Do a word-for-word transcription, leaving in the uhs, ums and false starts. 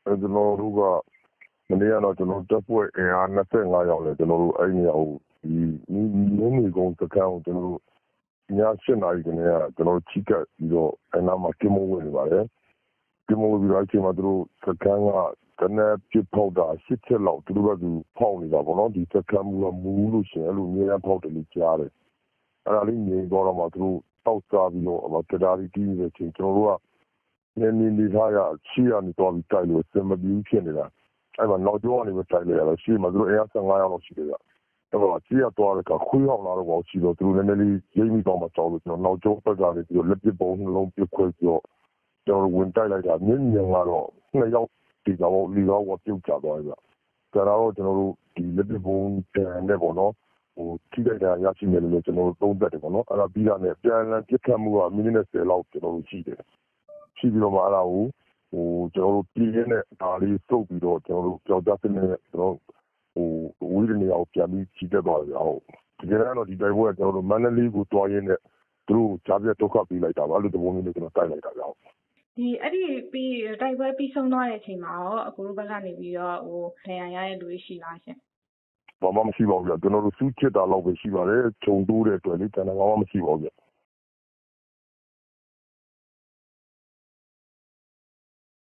ကျွန်တော်တို့ကမနေ့ကတော့ကျွန်တော်တပ်ဖွဲ့အင်အား၂၅ယောက်နဲ့ကျွန်တော်တို့အဲ့နေရာကိုဒီနင်းနေကုန်စခန်းကိုကျွန်တော်တို့ည၈နာရီကနေကကျွန်တော်ချိကပ်ပြီးတော့အဲ့နာမှာကင်းမဝင်နေပါတယ်ကင်းမဝင်ပြီးတော့အချိန်မှာသူတို့စခန်းကတနက်ပြဖောက်တာ၈ချက်လောက်သူတို့ကသူဖောက်နေတာပေါ့နော်ဒီစခန်းမူကမူလို့ရှိရင်အဲ့လိုအများဖောက်တယ်လို့ကြားတယ်အဲ့ဒါလေးငြိမ်သွားတော့မှသူတို့တောက်စားပြီးတော့ကဒါရီတီးနေတဲ့အချိန်ကျွန်တော်တို့ကနည်းနည်းလေးထားရရှေ့ကနေတော့ပြီးတိုက်လို့စင်မပြူးဖြစ်နေတာအဲ့မှာနောက်ကျောကနေပဲတိုက်လိုက်ရတော့ရှေ့မှာသူတို့အင်အား၁၅ယောက်လောက်ရှိတယ်ဗျအဲ့တော့ရှေ့ကသွားတဲ့ကခွေးဟောင်းလာတော့ပေါ့ရှိတော့သူတို့နည်းနည်းလေးရိပ်မိတော့မှကြောက်လို့ကျွန်တော်နောက်ကျောဘက်ကနေပြီးတော့လက်ပစ်ပုံးနှလုံးပစ်ခွဲပြီးတော့ကျွန်တော်ဝင်တိုက်လိုက်တာမြင့်မြင့်ကတော့နှစ်ယောက်ဒီတော့လီတော့ပြုတ်ကြသွားပြီဗျဒါတော့ကျွန်တော်တို့ဒီလက်ပစ်ပုံးတန်နဲ့ပေါ့နော်ဟိုထိတိုက်တာရရှိမယ်လို့ကျွန်တော်တို့သုံးသက်တယ်ပေါ့နော်အဲ့ဒါပြီးတာနဲ့ပြန်လည်ပြစ်ခတ်မှုကမိနစ်၂၀လောက်ကျွန်တော်တို့ရှိတယ်ရှိပြီးတော့မှအဲ့ဒါကိုဟိုကျွန်တော်တို့ပြည်ရင်းနဲ့ဒါလေးစုပ်ပြီးတော့ကျွန်တော်တို့ကြောက်ကြစနေကျွန်တော်ဟိုဝီးရနေအောင်ပြန်ပြီးချီတက်သွားကြအောင်ဒီကနေ့တော့ဒီတိုင်ပွဲကကျွန်တော်တို့မန္တလေးကိုတွားရင်းနဲ့သူတို့ကြားပြတ်ဒုက္ခပေးလိုက်တာပါအဲ့လိုသဘောမျိုးနဲ့ကျွန်တော်တိုက်လိုက်တာကြောက်ဒီအဲ့ဒီပြီးတိုက်ပွဲပြီးဆုံးသွားတဲ့အချိန်မှာရောအခုတို့ဘက်ကနေပြီးတော့ဟိုထရန်ရရဲ့လူရှိလားရှင်ဘာမှမရှိပါဘူးဗျကျွန်တော်တို့စူးချစ်တာလောက်ပဲရှိပါတယ်ခြုံတိုးတဲ့အတွက်လေတန်တာဘာမှမရှိပါဘူးဗျ